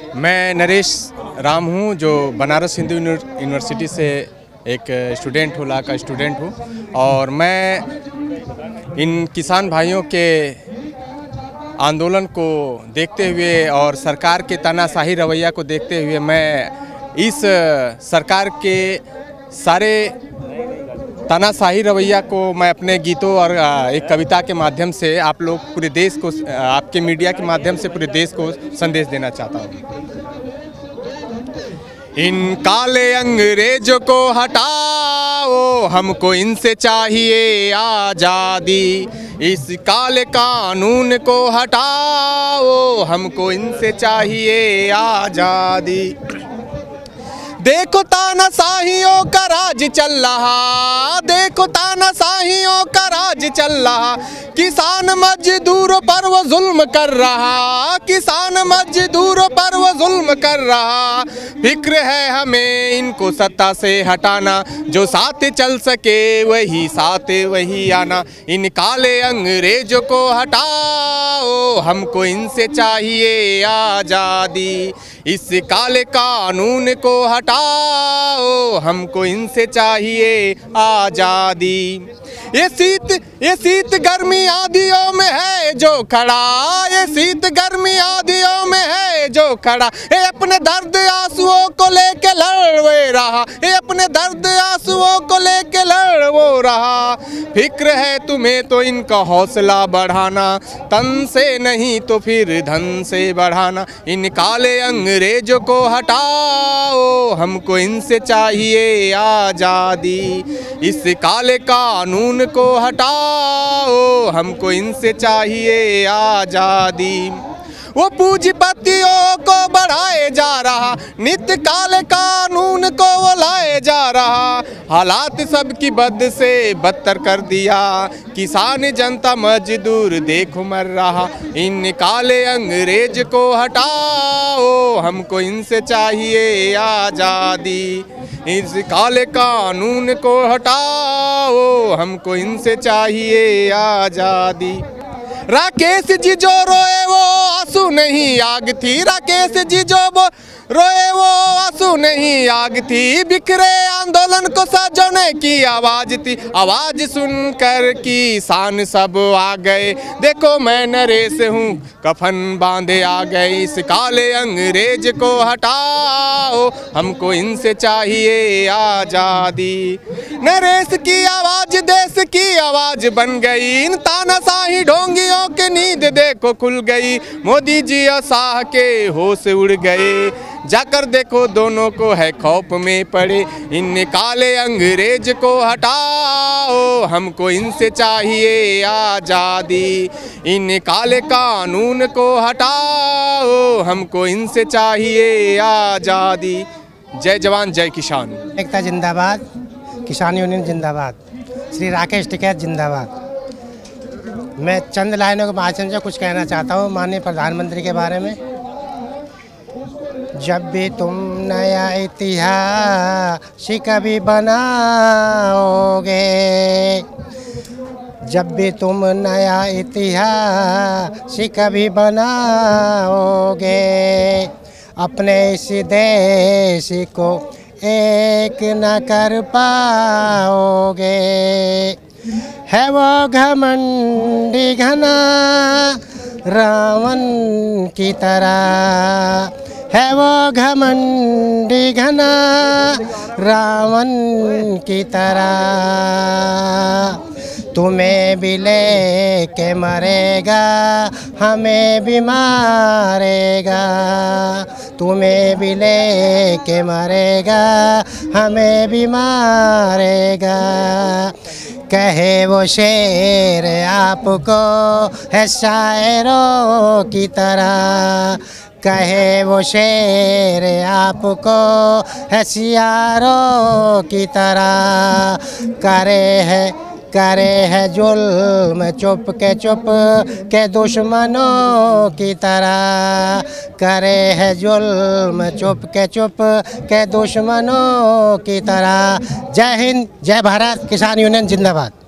मैं नरेश राम हूँ, जो बनारस हिंदू यूनिवर्सिटी से एक स्टूडेंट हूँ, लॉ का स्टूडेंट हूँ। और मैं इन किसान भाइयों के आंदोलन को देखते हुए और सरकार के तानाशाही रवैया को देखते हुए मैं इस सरकार के सारे तानाशाही रवैया को मैं अपने गीतों और एक कविता के माध्यम से आप लोग पूरे देश को, आपके मीडिया के माध्यम से पूरे देश को संदेश देना चाहता हूँ। इन काले अंग्रेजों को हटाओ, हमको इनसे चाहिए आज़ादी। इस काले कानून को हटाओ, हमको इनसे चाहिए आज़ादी। देखो तानाशाहियों का राज चल रहा, देखो तानाशाहियों का राज चल रहा। किसान मजदूरों पर वो जुल्म कर रहा, किसान मजदूरों पर वो जुल्म कर रहा। फिक्र है हमें इनको सत्ता से हटाना, जो साथ चल सके वही साथ वही आना। इन काले अंग्रेजों को हटाओ, हमको इनसे चाहिए आज़ादी। इस काले कानून को हटाओ, हमको इनसे चाहिए आज़ादी। ये शीत गर्मी आदियों में है जो खड़ा, ये शीत गर्मी आदियों में है जो खड़ा। ये अपने दर्द आंसुओं को लेके लड़ रहा, ये अपने दर्द आंसुओं को लेके लड़ वो रहा। फिक्र है तुम्हें तो इनका हौसला बढ़ाना, तन से नहीं तो फिर धन से बढ़ाना। इन काले अंग्रेजों को हटाओ, हमको इनसे चाहिए आज़ादी। इस काले कानून को हटाओ, हमको इनसे चाहिए आज़ादी। वो पूंजीपतियों को बढ़ाए जा रहा, नित्य काले कानून को वो लाए जा रहा। हालात सबकी बद से बदतर कर दिया, किसान जनता मजदूर देखो मर रहा। इन काले अंग्रेज को हटाओ, हमको इनसे चाहिए आज़ादी। इस काले कानून को हटाओ, हमको इनसे चाहिए आज़ादी। राकेश जी जो रोए वो आंसू नहीं आग थी, राकेश जी जो रोए वो आंसू नहीं आग थी। बिखरे आंदोलन को सजोने की आवाज़ थी, आवाज़ सुनकर किसान सब आ गए। देखो मैं नरेश हूँ, कफन बांधे आ गए। इस काले अंग्रेज को हटाओ, हमको इनसे चाहिए आज़ादी। नरेश की आवाज़ देश की आवाज़ बन गई, इन तानाशाही ढोंगियों की नींद देखो खुल गई। मोदी जी और शाह के होश उड़ गए, जाकर देखो दोनों को है खौफ में पड़े। इन काले अंग्रेज को हटाओ, हमको इनसे चाहिए आज़ादी। इन काले कानून को हटाओ, हमको इनसे चाहिए आज़ादी। जय जवान जय किसान। एकता जिंदाबाद, किसान यूनियन जिंदाबाद, श्री राकेश टिकैत जिंदाबाद। मैं चंद लाइनों के माध्यम से कुछ कहना चाहता हूँ माननीय प्रधानमंत्री के बारे में। जब भी तुम नया इतिहास कभी बनाओगे, जब भी तुम नया इतिहास कभी बनाओगे, अपने इस देश को एक न कर पाओगे। है वो घमंडी घना रावण की तरह, है वो घमंडी घना रावण की तरह। तुम्हें भी लेके मरेगा, हमें भी मारेगा। तुम्हें भी लेके मरेगा, हमें भी मारेगा। कहे वो शेर आपको है शायरों की तरह, कहे वो शेर आपको है सियारों की तरह। करे है जुल्म चुप के दुश्मनों की तरह, करे है जुल्म चुप के दुश्मनों की तरह। जय हिंद, जय भारत, किसान यूनियन जिंदाबाद।